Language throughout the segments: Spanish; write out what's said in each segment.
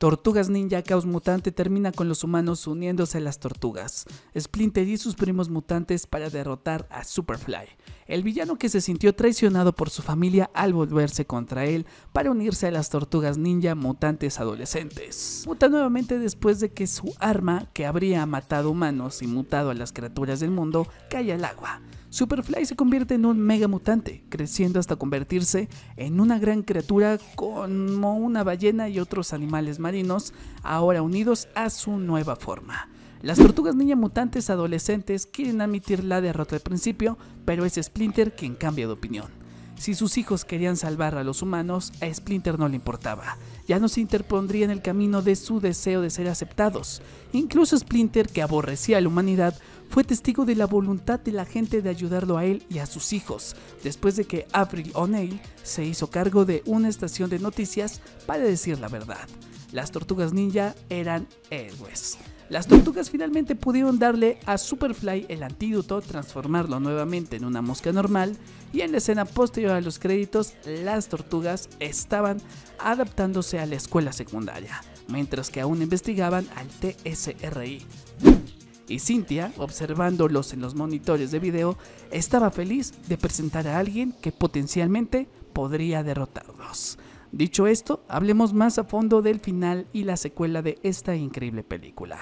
Tortugas Ninja Caos Mutante termina con los humanos uniéndose a las tortugas, Splinter y sus primos mutantes para derrotar a Superfly, el villano que se sintió traicionado por su familia al volverse contra él para unirse a las tortugas ninja mutantes adolescentes. Muta nuevamente después de que su arma, que habría matado humanos y mutado a las criaturas del mundo, cae al agua. Superfly se convierte en un mega mutante, creciendo hasta convertirse en una gran criatura como una ballena y otros animales marinos, ahora unidos a su nueva forma. Las tortugas ninja mutantes adolescentes quieren admitir la derrota al principio, pero es Splinter quien cambia de opinión. Si sus hijos querían salvar a los humanos, a Splinter no le importaba. Ya no se interpondría en el camino de su deseo de ser aceptados. Incluso Splinter, que aborrecía a la humanidad, fue testigo de la voluntad de la gente de ayudarlo a él y a sus hijos, después de que Avril O'Neil se hizo cargo de una estación de noticias para decir la verdad. Las tortugas ninja eran héroes. Las tortugas finalmente pudieron darle a Superfly el antídoto, transformarlo nuevamente en una mosca normal, y en la escena posterior a los créditos, las tortugas estaban adaptándose a la escuela secundaria, mientras que aún investigaban al TSRI. Y Cynthia, observándolos en los monitores de video, estaba feliz de presentar a alguien que potencialmente podría derrotarlos. Dicho esto, hablemos más a fondo del final y la secuela de esta increíble película.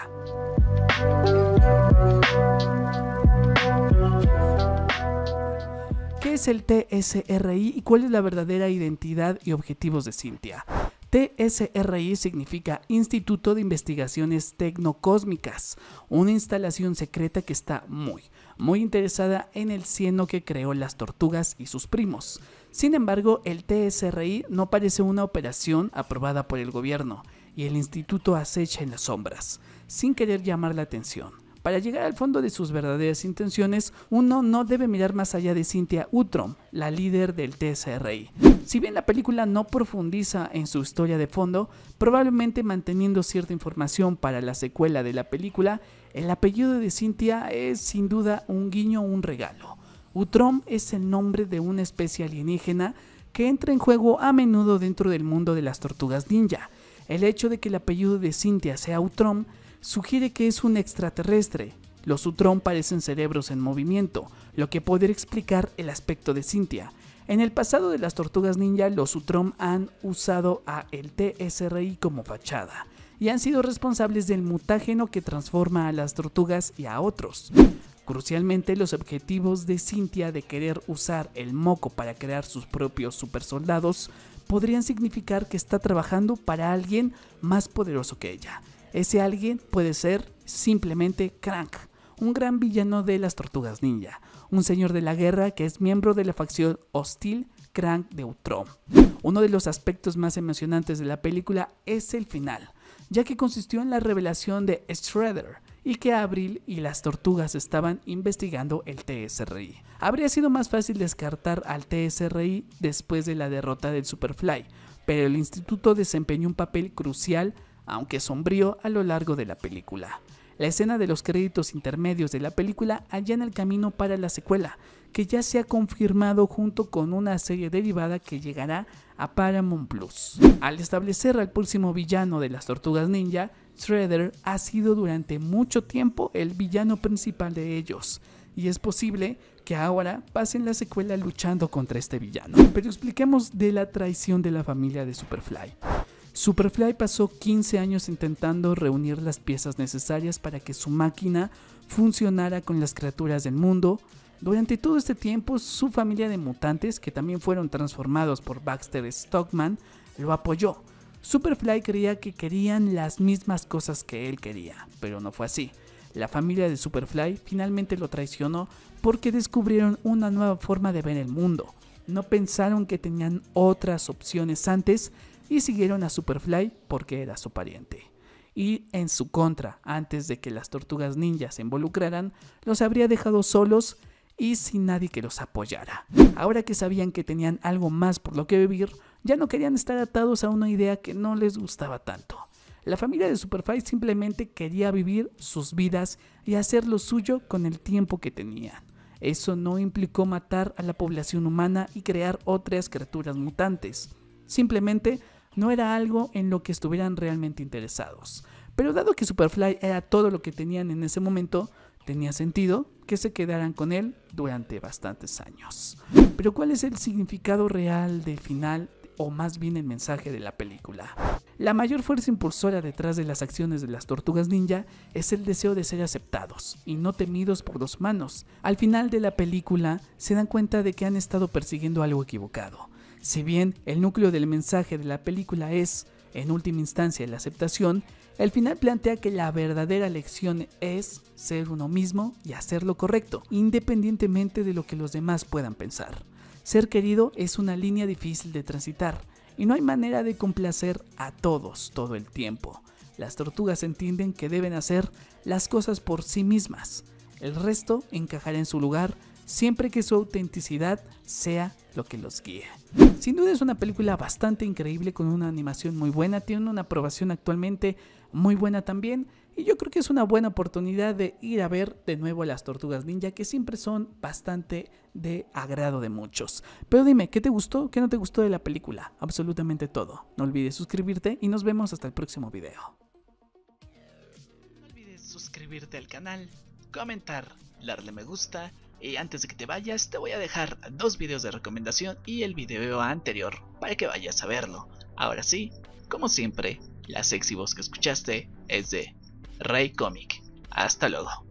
¿Qué es el TSRI y cuál es la verdadera identidad y objetivos de Cynthia? TSRI significa Instituto de Investigaciones Tecnocósmicas, una instalación secreta que está muy interesada en el cieno que creó las tortugas y sus primos. Sin embargo, el TSRI no parece una operación aprobada por el gobierno y el instituto acecha en las sombras, sin querer llamar la atención. Para llegar al fondo de sus verdaderas intenciones, uno no debe mirar más allá de Cynthia Utrom, la líder del TSRI. Si bien la película no profundiza en su historia de fondo, probablemente manteniendo cierta información para la secuela de la película, el apellido de Cynthia es sin duda un guiño o un regalo. Utrom es el nombre de una especie alienígena que entra en juego a menudo dentro del mundo de las tortugas ninja. El hecho de que el apellido de Cynthia sea Utrom sugiere que es un extraterrestre. Los Utrom parecen cerebros en movimiento, lo que podría explicar el aspecto de Cynthia. En el pasado de las tortugas ninja, los Utrom han usado a el TSRI como fachada y han sido responsables del mutágeno que transforma a las tortugas y a otros. Crucialmente, los objetivos de Cynthia de querer usar el moco para crear sus propios supersoldados podrían significar que está trabajando para alguien más poderoso que ella. Ese alguien puede ser simplemente Krang, un gran villano de las tortugas ninja, un señor de la guerra que es miembro de la facción hostil Krang de Utrom. Uno de los aspectos más emocionantes de la película es el final, ya que consistió en la revelación de Shredder y que Avril y las tortugas estaban investigando el TSRI. Habría sido más fácil descartar al TSRI después de la derrota del Superfly, pero el instituto desempeñó un papel crucial, aunque sombrío, a lo largo de la película. La escena de los créditos intermedios de la película allana el camino para la secuela, que ya se ha confirmado junto con una serie derivada que llegará a Paramount Plus. Al establecer al próximo villano de las tortugas ninja, Shredder ha sido durante mucho tiempo el villano principal de ellos, y es posible que ahora pasen la secuela luchando contra este villano. Pero expliquemos de la traición de la familia de Superfly. Superfly pasó 15 años intentando reunir las piezas necesarias para que su máquina funcionara con las criaturas del mundo. Durante todo este tiempo, su familia de mutantes, que también fueron transformados por Baxter Stockman, lo apoyó. Superfly creía que querían las mismas cosas que él quería, pero no fue así. La familia de Superfly finalmente lo traicionó porque descubrieron una nueva forma de ver el mundo. No pensaron que tenían otras opciones antes y siguieron a Superfly porque era su pariente. Y en su contra, antes de que las tortugas ninjas se involucraran, los habría dejado solos y sin nadie que los apoyara. Ahora que sabían que tenían algo más por lo que vivir, ya no querían estar atados a una idea que no les gustaba tanto. La familia de Superfly simplemente quería vivir sus vidas y hacer lo suyo con el tiempo que tenían. Eso no implicó matar a la población humana y crear otras criaturas mutantes. Simplemente no era algo en lo que estuvieran realmente interesados. Pero dado que Superfly era todo lo que tenían en ese momento, tenía sentido que se quedaran con él durante bastantes años. Pero ¿cuál es el significado real del final, o más bien el mensaje de la película? La mayor fuerza impulsora detrás de las acciones de las tortugas ninja es el deseo de ser aceptados y no temidos por los humanos. Al final de la película se dan cuenta de que han estado persiguiendo algo equivocado. Si bien el núcleo del mensaje de la película es, en última instancia, la aceptación, el final plantea que la verdadera lección es ser uno mismo y hacer lo correcto, independientemente de lo que los demás puedan pensar. Ser querido es una línea difícil de transitar, y no hay manera de complacer a todos todo el tiempo. Las tortugas entienden que deben hacer las cosas por sí mismas. El resto encajará en su lugar siempre que su autenticidad sea lo que los guíe. Sin duda es una película bastante increíble, con una animación muy buena, tiene una aprobación actualmente muy buena también, y yo creo que es una buena oportunidad de ir a ver de nuevo a las Tortugas Ninja, que siempre son bastante de agrado de muchos. Pero dime, ¿qué te gustó? ¿Qué no te gustó de la película? Absolutamente todo. No olvides suscribirte y nos vemos hasta el próximo video. No olvides suscribirte al canal, comentar, darle me gusta, y antes de que te vayas te voy a dejar 2 videos de recomendación y el video anterior para que vayas a verlo. Ahora sí, como siempre, la sexy voz que escuchaste es de Rey Comic. Hasta luego.